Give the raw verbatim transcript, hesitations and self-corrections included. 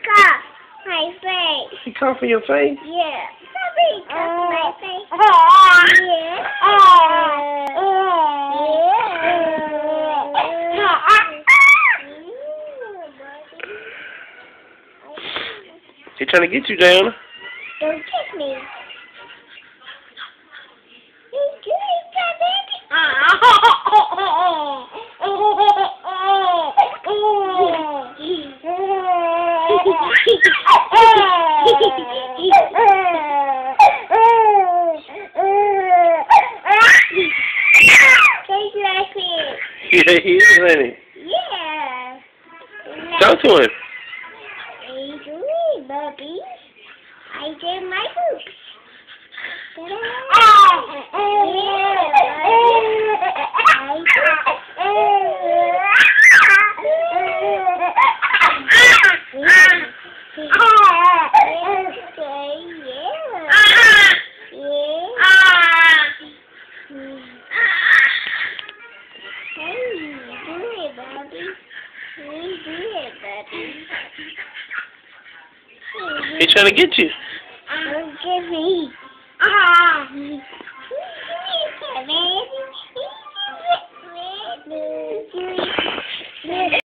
cough my face. He cough in your face? Yeah. Puppy cough my face. Yeah. He trying to get you, Diana. Don't kiss me. He's doing Yeah, he is, ain't he? Yeah. Talk to him. How you doing, Bubby? I did my hoops. He trying to get you. Don't give me.